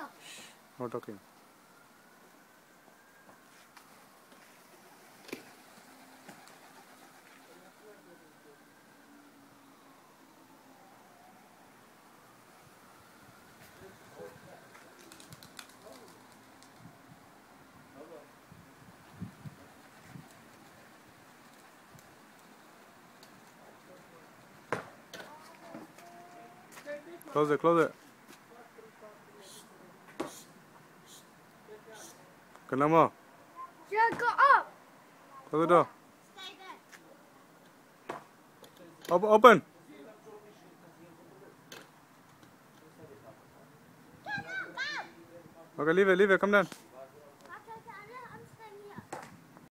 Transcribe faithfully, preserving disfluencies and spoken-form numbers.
No talking. Close it, close it. Kenapa? Shut up. Close the door. Open. Open. Okay, leave it, leave it. Come down.